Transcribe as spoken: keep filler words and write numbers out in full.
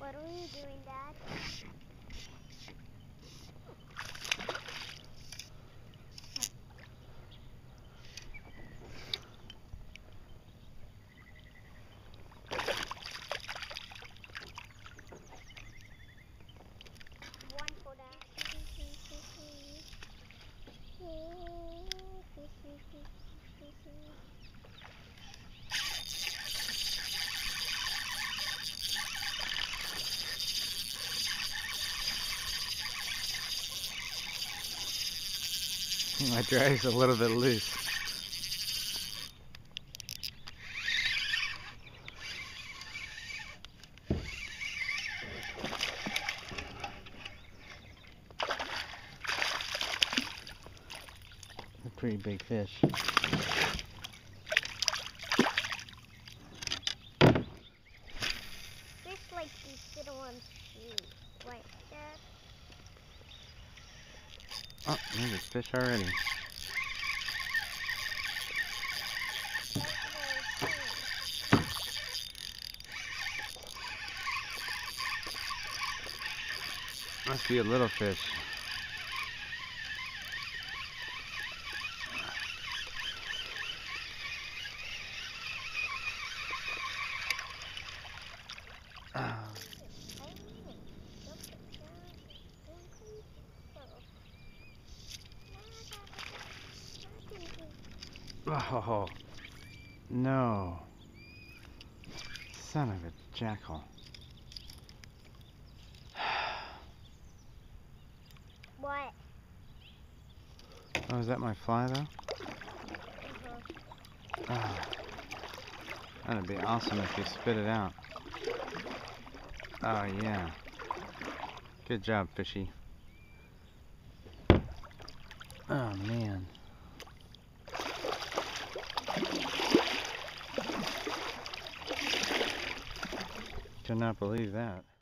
What are you doing, Dad? One for Dad. My drag's a little bit loose. A pretty big fish. Fish like these sit on shoes, right, Dad? Oh, there's a fish already. Must be a little fish. Oh, no. Son of a jackal. What? Oh, is that my fly, though? Uh-huh. Oh, that'd be awesome if you spit it out. Oh, yeah. Good job, fishy. Oh, man. Could not believe that.